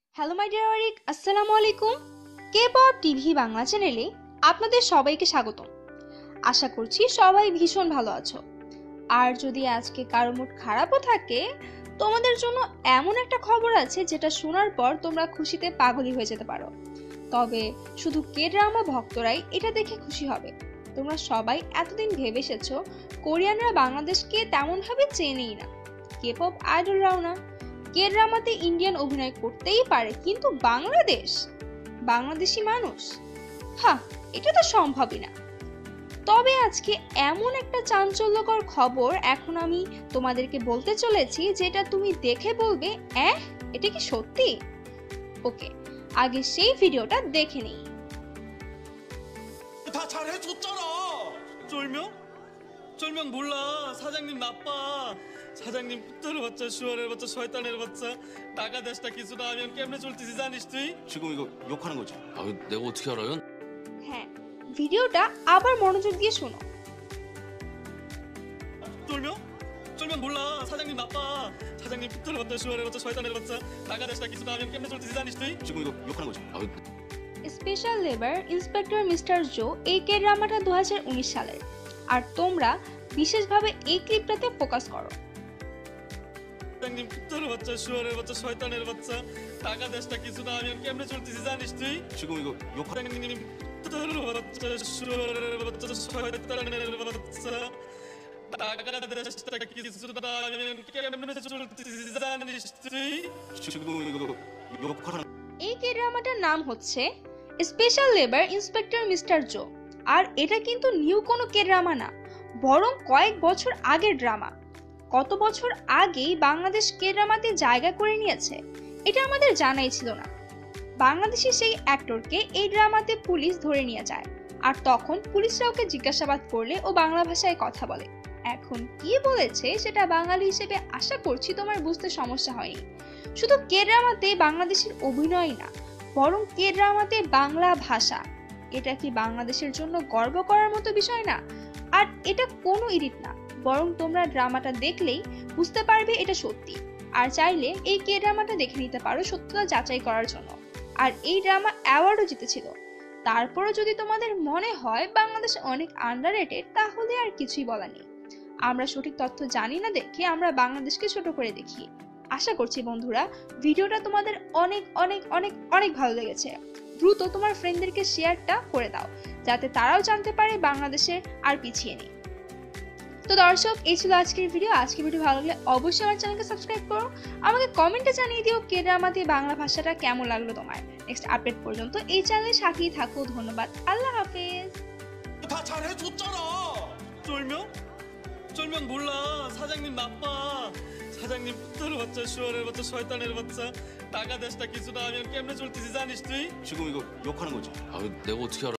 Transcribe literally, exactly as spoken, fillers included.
Hello my dear Warrick, আসসালামু আলাইকুম। K pop TV Bangla চ্যানেলে আপনাদের সবাইকে স্বাগত। আশা করছি সবাই ভীষণ ভালো আছো। আর যদি আজকে কারো মুড খারাপও থাকে, তোমাদের জন্য এমন একটা খবর আছে যেটা শোনার পর তোমরা খুশিতে পাগলই হয়ে যেতে পারো। তবে শুধু কে ড্রামা ভক্তরাই এটা দেখে খুশি হবে। তোমরা সবাই এতদিন ভেবে এসেছো কোরিয়ানরা বাংলাদেশকে তেমনভাবে চেনেই না, কে পপ আইডলরাও না। কে ড্রামাতে ইন্ডিয়ান অভিনয় করতেই পারে, কিন্তু বাংলাদেশ বাংলাদেশি মানুষ, হ্যাঁ, এটা তো সম্ভবই না। তবে আজকে এমন একটা চাঞ্চল্যকর খবর এখন আমি তোমাদেরকে বলতে চলেছি, যেটা তুমি দেখে বলবে অ্যাঁ, এটা কি সত্যি? ওকে, আগে সেই ভিডিওটা দেখে নিই। 다 잘해줬잖아. 쫄명? 쫄명 몰라. 사장님 나빠. 사장님 পুত্রের বাচ্চা, শুয়ারের বাচ্চা, শয়তানের বাচ্চা. টাকা দেশটা কিছু না 하면 কেমনে চলতেছি জানিস তুই? 지금 이거 욕하는 거지? 아, 내가 어떻게 알아요? হ্যাঁ, ভিডিওটা 아বার মনোযোগ দিয়ে শোনো। 쫄명? 쫄명 몰라. 사장님 나빠. 사장님 পুত্রের বাচ্চা, শুয়ারের বাচ্চা, শয়তানের বাচ্চা. টাকা দেশটা কিছু না 하면 কেমনে চলতেছি জানিস তুই? 지금 이거 욕하는 거지? 아, special labour inspector mister Jo এই কে ড্রামাটা দু হাজার উনিশ সালের। আর তোমরা বিশেষভাবে এই ক্লিপটাতে ফোকাস করো। 사장님 পুত্রের বাচ্চা, শুয়ারের বাচ্চা, শয়তানের বাচ্চা. টাকা দেশটা কিছু না 하면 কেমনে চলতেছি জানিস তুই? 지금 이거 욕하는 사장님 পুত্রের বাচ্চা, শুয়ারের বাচ্চা, শয়তানের বাচ্চা. টাকা দেশটা কিছু না 하면 কেমনে চলতেছি জানিস তুই? 지금 이거 욕하는 এই কে ড্রামাটার নাম হচ্ছে special labour inspector mister Jo. আর এটা কিন্তু নিউ কোনো কে ড্রামা না, বরং কয়েক বছর আগের ড্রামা। কত বছর আগেই বাংলাদেশ কে ড্রামাতে জায়গা করে নিয়েছে, এটা আমাদের জানাই ছিল না। বাংলাদেশি সেই অ্যাক্টরকে এই ড্রামাতে পুলিশ ধরে নিয়ে যায়, আর তখন পুলিশরা ওকে জিজ্ঞাসাবাদ করলে ও বাংলা ভাষায় কথা বলে। এখন কি বলেছে সেটা বাঙালি হিসেবে আশা করছি তোমার বুঝতে সমস্যা হয়নি। শুধু কে ড্রামাতে বাংলাদেশের অভিনয় না, বরং কে ড্রামাতে বাংলা ভাষা, এটা কি বাংলাদেশের জন্য গর্ব করার মতো বিষয় না? আর এটা কোনো এডিট না, বরং তোমরা ড্রামাটা দেখলেই বুঝতে পারবে এটা সত্যি। আর চাইলে এই কে ড্রামাটা দেখে নিতে পারো সত্যতা যাচাই করার জন্য। আর এই ড্রামা অ্যাওয়ার্ডও জিতেছিল। তারপরও যদি তোমাদের মনে হয় বাংলাদেশ অনেক আন্ডাররেটেড, তাহলে আর কিছুই বলা নেই। আমরা সঠিক তথ্য জানি না দেখে আমরা বাংলাদেশকে ছোট করে দেখি। আশা করছি বন্ধুরা ভিডিওটা তোমাদের অনেক অনেক অনেক অনেক ভালো লেগেছে। দ্রুত তোমার ফ্রেন্ডদেরকে শেয়ারটা করে দাও, যাতে তারাও জানতে পারে বাংলাদেশে আর পিছিয়ে নেই। তো দর্শক, এই ছিল আজকের ভিডিও। আজকের ভিডিও ভালো লাগলে অবশ্যই আমার চ্যানেলকে সাবস্ক্রাইব করো। আমাকে কমেন্টে জানিয়ে দিও কে ড্রামা দিয়ে বাংলা ভাষাটা কেমন লাগলো তোমার। নেক্সট আপডেট পর্যন্ত এই চ্যানেলের সাথেই থাকো। ধন্যবাদ, আল্লাহ হাফেজ। 다 잘해줬잖아. 쫄명? 쫄명 몰라. 사장님 나빠. 사장님 পুত্রের বাচ্চা, শুয়ারের বাচ্চা, শয়তানের বাচ্চা. টাকা দেশটা কিছু না 하면 কেমনে চলতেছি জানিস তুই? 지금 이거 욕하는 거지? 아, 내가 어떻게 알아?